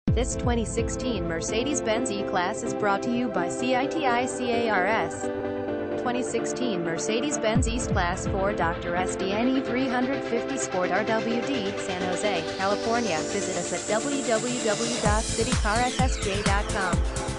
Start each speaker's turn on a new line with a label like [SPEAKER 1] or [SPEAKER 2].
[SPEAKER 1] This 2016 Mercedes-Benz E-Class is brought to you by CITICARS. 2016 Mercedes-Benz E-Class 4 Dr. SDN E350 Sport RWD, San Jose, California. Visit us at www.citicarsj.com.